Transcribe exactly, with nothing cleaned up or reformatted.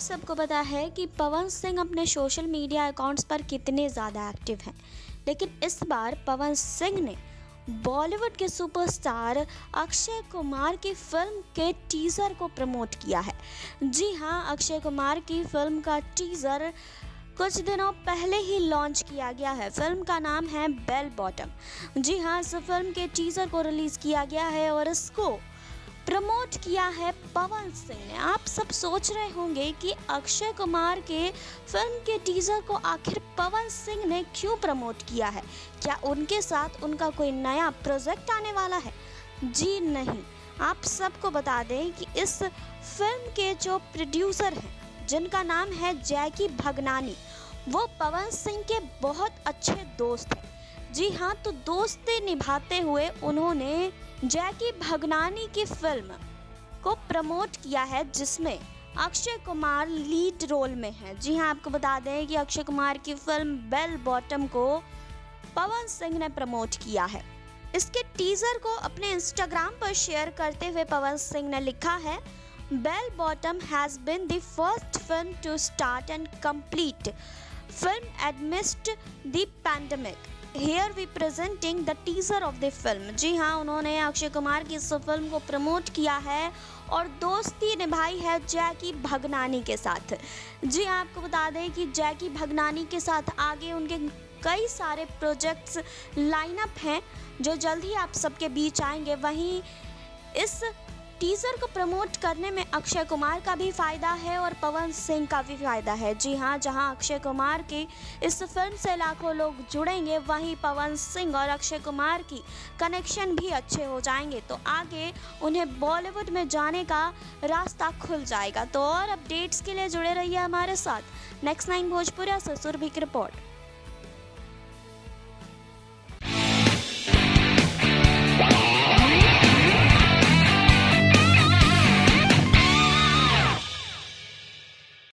सबको पता है कि पवन सिंह अपने सोशल मीडिया अकाउंट्स पर कितने ज़्यादा एक्टिव हैं, लेकिन इस बार पवन सिंह ने बॉलीवुड के सुपरस्टार अक्षय कुमार की फिल्म के टीज़र को प्रमोट किया है। जी हाँ, अक्षय कुमार की फिल्म का टीज़र कुछ दिनों पहले ही लॉन्च किया गया है। फिल्म का नाम है बेल बॉटम। जी हाँ, इस फिल्म के टीज़र को रिलीज़ किया गया है और इसको प्रमोट किया है पवन सिंह ने। आप सब सोच रहे होंगे कि अक्षय कुमार के फिल्म के टीज़र को आखिर पवन सिंह ने क्यों प्रमोट किया है? क्या उनके साथ उनका कोई नया प्रोजेक्ट आने वाला है? जी नहीं, आप सबको बता दें कि इस फिल्म के जो प्रोड्यूसर हैं, जिनका नाम है जैकी भगनानी, वो पवन सिंह के बहुत अच्छे दोस्त हैं। जी हाँ, तो दोस्ती निभाते हुए उन्होंने जैकी भगनानी की फिल्म को प्रमोट किया है, जिसमें अक्षय कुमार लीड रोल में है। जी हाँ, आपको बता दें कि अक्षय कुमार की फिल्म बेल बॉटम को पवन सिंह ने प्रमोट किया है। इसके टीज़र को अपने इंस्टाग्राम पर शेयर करते हुए पवन सिंह ने लिखा है, bell bottom has been the first film to start and complete film amidst the pandemic. Here we presenting the teaser of the film। जी हाँ, उन्होंने अक्षय कुमार की इस फिल्म को प्रमोट किया है और दोस्ती निभाई है जैकी भगनानी के साथ। जी हाँ, आपको बता दें कि जैकी भगनानी के साथ आगे उनके कई सारे प्रोजेक्ट्स लाइनअप हैं जो जल्द ही आप सबके बीच आएंगे। वहीं इस टीज़र को प्रमोट करने में अक्षय कुमार का भी फ़ायदा है और पवन सिंह का भी फ़ायदा है। जी हाँ, जहाँ अक्षय कुमार की इस फिल्म से लाखों लोग जुड़ेंगे, वहीं पवन सिंह और अक्षय कुमार की कनेक्शन भी अच्छे हो जाएंगे, तो आगे उन्हें बॉलीवुड में जाने का रास्ता खुल जाएगा। तो और अपडेट्स के लिए जुड़े रहिए हमारे साथ। नेक्स्ट नाइन भोजपुरिया से सुरभि की रिपोर्ट।